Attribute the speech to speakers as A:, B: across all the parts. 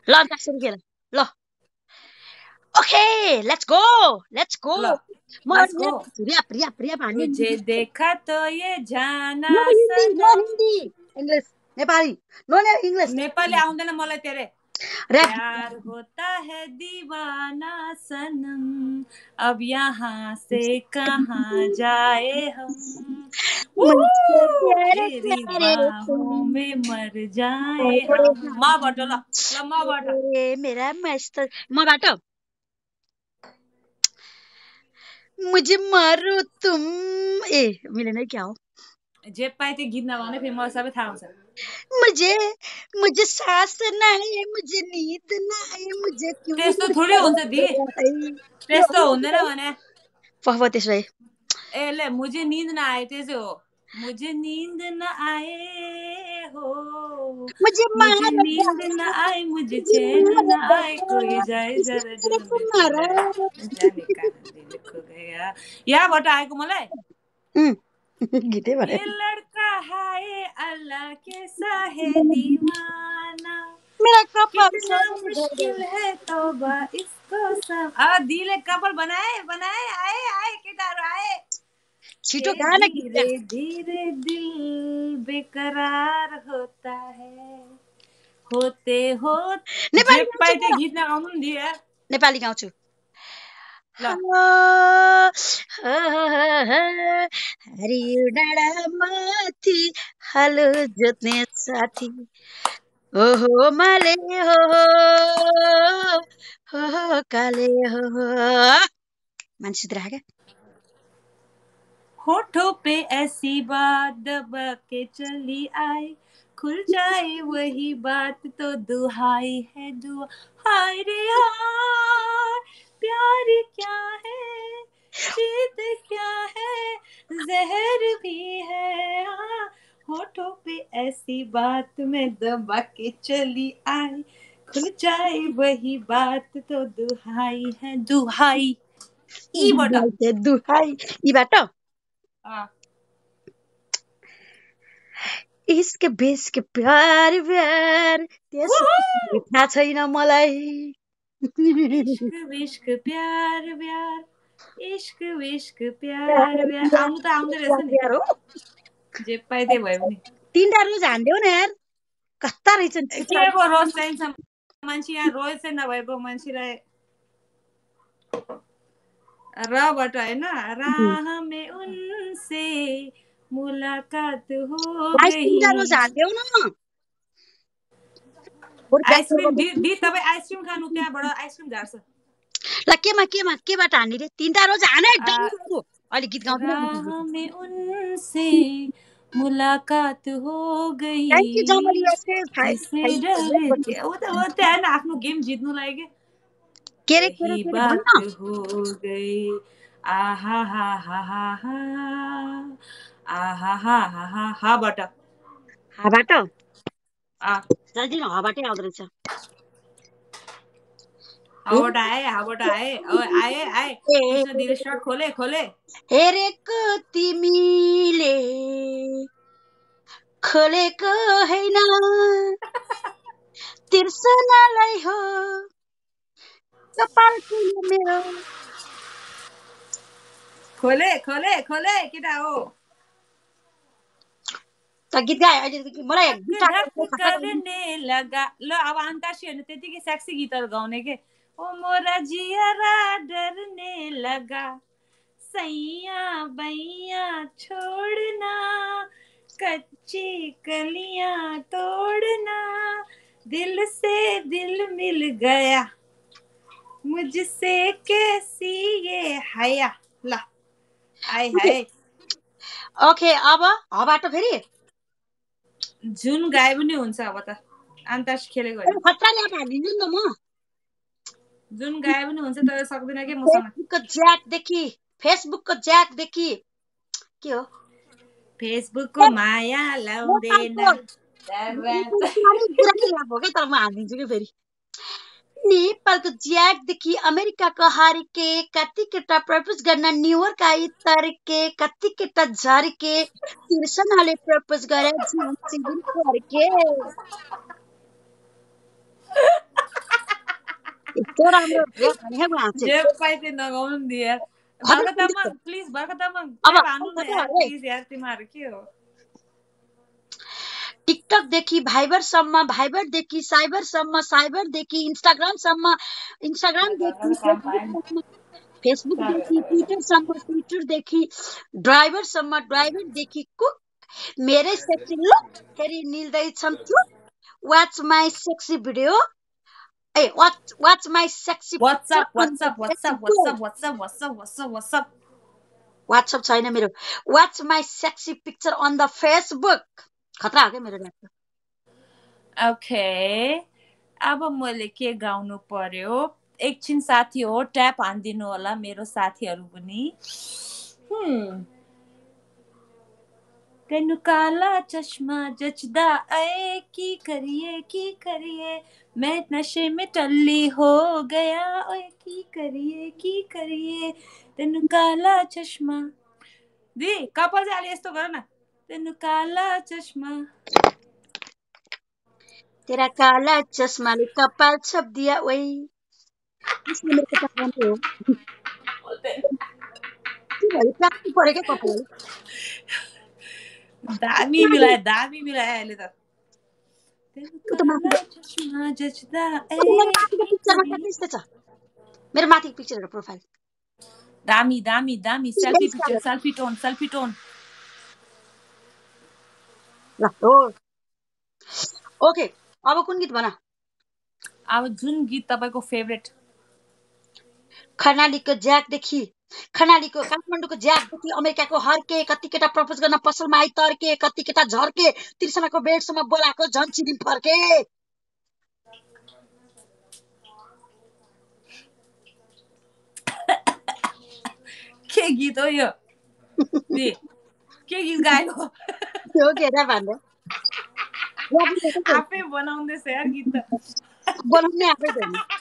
A: ल अन्ताक्षरी खेल ल ओके लेट्स गो
B: ल
A: म
B: let's go
A: rap rap rap हान्ने
B: तुझे देखा तो ये जाना
A: नो हिन्दी
B: सनम
A: English Nepali no English
B: Nepali आउँदैन मलाई तेरे
A: र्याप
B: प्यार होता है दीवाना सनम अब यहाँ से कहाँ जाए हम
A: मुझसे प्यारे
B: तेरी
A: प्यारे
B: बाहों में मर जाए हम मबाट ल मबाट
A: मेरा मस्त मबाट मुझे मारो तुम ए मिलेन क्या हो
B: जे पाए त्यो गीत नगाउने फेरि मलाई सबै थाहा हुन्छ
A: मुझे सांस न आए मुझे नींद न आए मुझे क्यों
B: त्यस्तो थोरै हुन्छ दि त्यस्तो हुँदैन भने
A: फफ त्यसो भए
B: ए ले मुझे नींद न आए त्यसो हो मुझे नींद न आए हो
A: मुझे
B: मुझे नींद न आए मुझे चैन न आए कोई जाए जरा ढूंढ जाने कहाँ दिल खो गया यहाँबाट आएको मलाई
A: गीतै भने
B: ये लड़का हाय अल्लाह कैसा है दीवाना
A: मेरा कपाल
B: कितना मुश्किल है तौबा इसको सब दिले कपाल बनाए बनाए आए आए केटाहरू आए
A: छिटो गाना
B: धीरे धीरे दिल बेकरार होता है होते हो जे पाए त्यो गीत नगाउनु नि दिए
A: नेपाली गाउँछु
B: ल
A: हरियो डाँडा माथि हालो जोत्ने साथी ओहो माले हो काले हो मान्छे सुत्रा क्या
B: होठों पे ऐसी बात दबा के चली आए खुल जाए वही बात तो दुहाई है दुआ हाय रे हाय प्यार क्या है जीत क्या है जहर भी है होठों पे ऐसी बात में दबा के चली आई खुल जाए वही बात तो दुहाई है दुहाई
A: दुहाई यीबाट इश्क बेस्क प्यार प्यार थाहा छैन मलाई
B: इश्क विश्क प्यार प्यार इश्क विश्क प्यार प्यार आउनु त आउँदै रहेछ नि जे पाए त्यही भयो भने
A: तीनटा रोज हान्देऊ न यार कस्ता रहेछन्
B: के को रोज चाहिन्छ मान्छे यहाँ रोज चाहिँ नभएको मान्छेलाई रबाट होइन राह में उनसे मुलाकात हो गई
A: रोज हान्देऊ न
B: आइसक्रिम दि तपाईँ आइसक्रिम खानु त्यहाँबाट आइसक्रिम झार्छ
A: ल केबाट हान्ने रे तीनटा रोज हाने अहिले गीत गाउँछु
B: उनसे मुलाकात हो गई वो त होइन आफ्नो गेम जित्नु लागि के बात हो गई आहा हा हा हा हा आहा हा हा हा हाबाट
A: जल्दी हाबाटै आउँदो रहेछ
B: हाबाट आए आए आए कृष्ण दिल स्टार्ट खोले
A: हेरेको तिमीले खोलेको हैन तिर्सनालाई हो कपाल मेरो
B: खोले केटा हो
A: गीत गाए अहिले मलाई
B: करने लगा ल अब अन्ताक्षरी हेर्नु त्यतिकै सेक्सी गीतहरू गाउने के ओ मोरा जियरा डरने लगा सैया बैया छोड़ना कच्ची कलियां तोड़ना दिल से दिल मिल गया मुझसे कैसी ये हया ल आए हाय
A: ओके अब हबाट फेरि
B: जुन गाए पनि हुन्छ अब त अन्ताक्षरी खेलेको होइन
A: खतरा ल्याप हालिदिन्छु नि त म
B: जुन गाए पनि हुन्छ तर सक्दिन के मसँग
A: फेसबुकको ज्याक देखि के हो
B: फेसबुकको माया लाउँदैन
A: नेपालको ज्याकदेखि अमेरिकाको हारिके कति केटा प्रपोज गर्न न्युयोर्क आइ तर्के कति केटा झर्के तिर्सनाले प्रपोज गरे यस्तो राम्रो ड्रेस भनेको यहाँ चाहिँ
B: जे पाइ त्यो नगाउनु नि यार।
A: खतरा
B: बर्खा
A: सुन्दैछ।
B: तामाङ प्लिज, बर्खा तामाङ
A: अब
B: ट्याप हान्नु न
A: खतरा
B: यार
A: है।
B: प्लिज यार, तिमीहरू के हो?
A: टिकटकदेखि भाइबरसम्म, भाइबरदेखि साइबरसम्म, साइबरदेखि इन्स्टाग्रामसम्म, इन्स्टाग्रामदेखि फेसबुकसम्म, फेसबुकदेखि ट्विटरसम्म, ट्विटरदेखि ड्राइभरसम्म, ड्राइभरदेखि कुक, मेरै सेक्सी लुक हेरी निल्दैछन् थुक। वाच माई सेक्सी भिडियो, ए watch my sexy picture
B: WhatsApp
A: on the
B: WhatsApp WhatsApp
A: Facebook.
B: WhatsApp WhatsApp WhatsApp WhatsApp WhatsApp
A: WhatsApp छैन मेरो। Watch my sexy picture on the Facebook. खतरा हो क्या मेरो ल्यापटप।
B: ओके, अब मैले के गाउनु पर्यो? एकछिन साथी हो, ट्याप हानिदिनु होला मेरो साथीहरू पनि। तेनु काला चश्मा जचदा आए, की करिए मैं नशे में टल्ली हो गया, ओए की करिए तेनु काला चश्मा। दी कपाल चाहिँ अलि यस्तो गर न, तेनु काला चश्मा।
A: तेरा काला चश्माले कपाल छप दिया ओइ। त्यसले मेरो कपाल राम्रो हो। के भयो प्याक्नु पऱ्यो क्या कपाल।
B: दामी मिलायो अहिले त। तेनु
A: ऊ त माथि
B: काला चश्मा जचदा
A: ऊ त मेरो माथिको
B: आए
A: पिक्चरमा ट्याक्कै यस्तै छ। मेरो माथिको पिक्चर हेर प्रोफाइल।
B: दामी सेल्फी पिक्चर, सेल्फी टोन।
A: ल हो ओके, अब कुन गीत भन?
B: अब जुन गीत तपाईँको फेभरेट?
A: खनालीको ज्याकदेखि, खनालीको काठमाडौँको ज्याकदेखि अमेरिकाको हर्के, कति केटा प्रपोज गर्न पसलमा आइ तर्के, कति केटा झर्के, तिर्सनाको बेडसम्म बोलाएको झन् छिरिम फर्के।
B: के गीत हो यो? के गीत गाएको?
A: त्यो के रे भन्दै
B: आफै बनाउँदैछ यार गीत त।
A: बनाउने आफै त नि।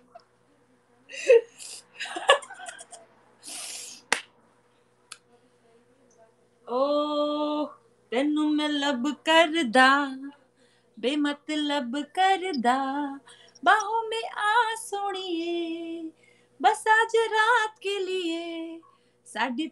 B: ओ तेनू मैं लब करदा, बेमतलब करदा, बाहों में आ सोनिए, बस आज रात के लिए, साढ़े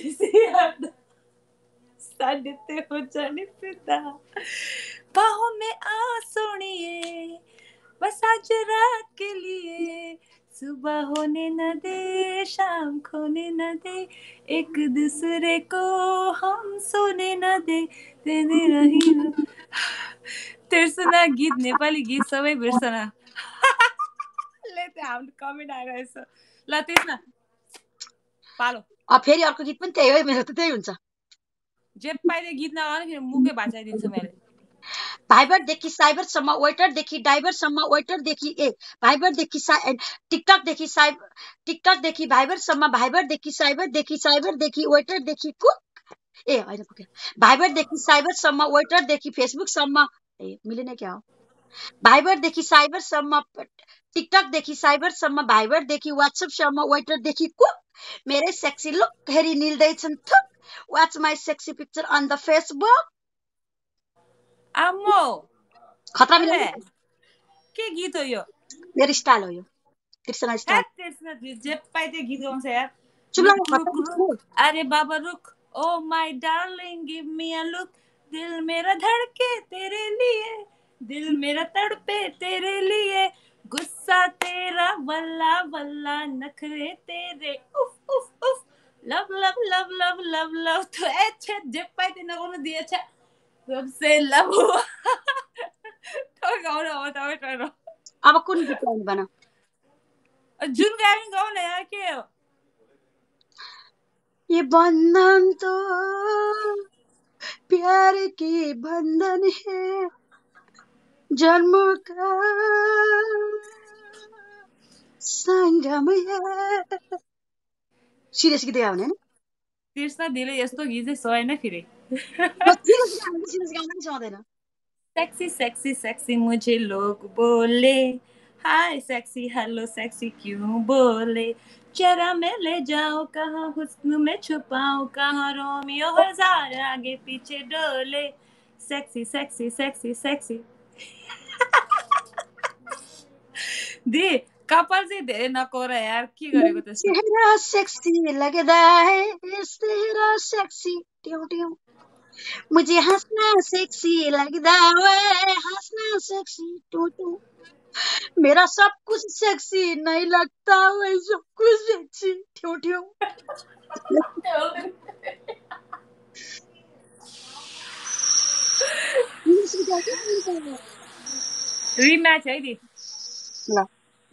B: ते हो जाने फिदा, बाहों में आ सोनिए, बस आज रात के लिए, सुबह होने न दे, शाम खोने न दे, एक दूसरे को हम सोने न दे, तेरे रही तिर्सना गीत, नेपाली गीत सबै बिर्सना। ले त्यो हाम्रो कमेन्ट आइरहेछ। ल तिर्सना पालो।
A: फेरि अर्को गीत पनि त्यही हो, मेरो त त्यही हुन्छ।
B: जे पाइले गीत नगाउनु फेरि मुखै भाँचाइदिन्छु मैले।
A: भाइबरदेखि साइबरसम्म, वेटरदेखि ड्राइभरसम्म, वेटरदेखि भाइबरदेखि टिकटकदेखि टिकटकदेखि भाइबरसम्म, भाइबरदेखि साइबरदेखि वेटरदेखि कुक, ए होइन पुग्यो। भाइबरदेखि साइबरसम्म, वेटरदेखि फेसबुकसम्म, ए मिलेन क्या हो। भाइबरदेखि साइबरसम्म, टिकटकदेखि साइबरसम्म, भाइबरदेखि वाट्सएपसम्म, वेटरदेखि कुक, मेरै सेक्सी लुक हेरी निल्दैछन् थुक। Watch my sexy picture on the Facebook.
B: आम्मो
A: खतरा मिलाउनु
B: के गीत हो यो?
A: मेरो स्टाइल हो यो, तिर्सना स्टाइल।
B: तिर्सना जे पाइ त्यो गीत गाउँछ यार।
A: चुप
B: रुक रुक रुक, अरे बाबा रुक, oh my darling give me a look, दिल मेरा धड़के तेरे लिए, दिल मेरा तड़पे तेरे लिए, गुस्सा तेरा वल्ला वल्ला, नखरे तेरे उफ उफ उफ, love love love love love love, तो अच्छा जे पाइ त्यो नगाउनु दिए छ सबसे लव हुआ। तो गाउनु हो तपाईँ।
A: अब कुन गीत गाउनु भन?
B: जुन गाउनु गाउँ न यार, के हो?
A: ये बंधन तो प्यार की बंधन है, जन्मों का संगम है। सिरियस गीत गाउने हैन?
B: तिर्सना दिले यस्तो गीत चाहिँ सहेन फेरि।
A: सिरियस गाउनु पनि सक्दैन।
B: सेक्सी सेक्सी सेक्सी मुझे लोग बोले, हाय सेक्सी हेलो सेक्सी क्यों बोले, जरा मैं ले जाऊं कहाँ हुस्न में छुपाऊं, कहाँ रोमियो हजार आगे पीछे डोले, सेक्सी सेक्सी सेक्सी सेक्सी। दी कपाल चाहिँ धेरै नकोर यार, के गरेको त्यस्तो?
A: चेहरा सेक्सी लगता है, तेरा सेक्सी ट्यू ट्यू, मुझे हंसना सेक्सी लगता है, हंसना सेक्सी ट्यू ट्यू, मेरा सब कुछ सेक्सी नहीं लगता वही सब कुछ सेक्सी ट्यू ट्यू।
B: रिम्याच है नि।
A: ल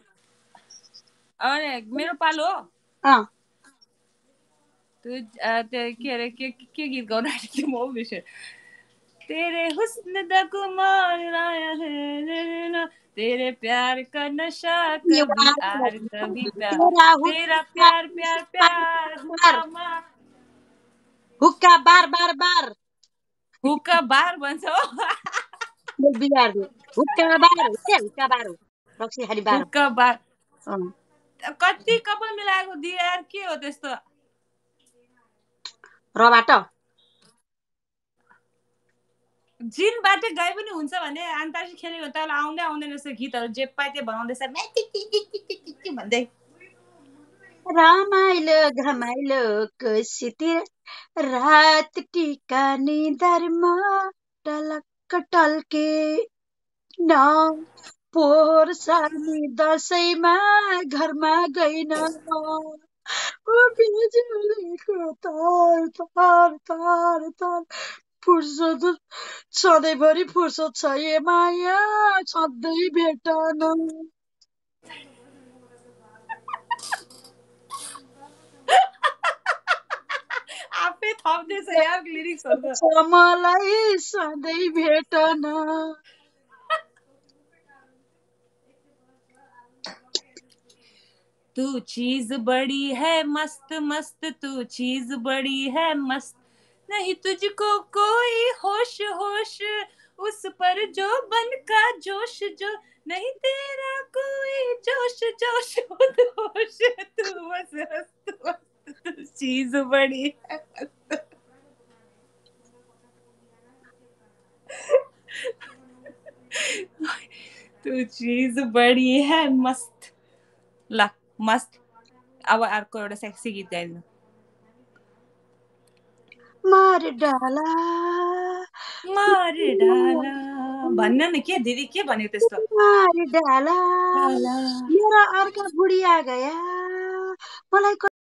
B: अनि मेरो पालो हो।
A: अँ
B: त्यो के अरे के गीत गाउनु आँटेको थियो, म पनि बिर्सेँ। तेरे हुस्न दा गुमान आया है, तेरे प्यार का नशा कभी आर कभी प्यार, तेरा प्यार प्यार प्यार हुक्का मार,
A: हुक्का बार बार बार
B: हुक्का बार भन्छ हो।
A: बिगार दे हुक्का बार के हुक्का बार हो रक्सी खाली बार
B: हुक्का बार
A: अँ
B: कति कपाल मिलाएको दियो यार, के हो त्यस्तो?
A: रबाट
B: जिनबाट गाई पनि हुन्छ भने अन्ताक्षरी खेलेको त आउँदै आउँदैन यस्तो गीतहरू, जे पाए त्यो बनाउँदैछ भन्दै।
A: रमाइलो घमाइलो कोसीतिर रात टिका निधारमा टलक्क टल्के न पोहोर सार्ने दसैँमा घरमा गइन बिजुलीको तार तार तार तार फुर्सद सधैँभरि फुर्सद छ ए माया सधैँ भेटन
B: आफै थप्दैछ यार लिरिक्सहरु।
A: मलाई सधैँ भेटन।
B: तू चीज बड़ी है मस्त मस्त, तू चीज बड़ी है मस्त, नहीं तुझको कोई होश होश, उस पर जो बन का जोश जो, नहीं तेरा कोई जोश जोश होश, तू बस मस्त मस्त, तू चीज बड़ी है मस्त। तू चीज बड़ी है मस्त। ल मस्त। अब अर्को एउटा सेक्सी गीत गाइदिनु।
A: मार डाला
B: मार डाला भन्न न, के दिदी के भन्यो त्यस्तो?
A: मार डाला मेरा अर्का बुढिया गया मलाई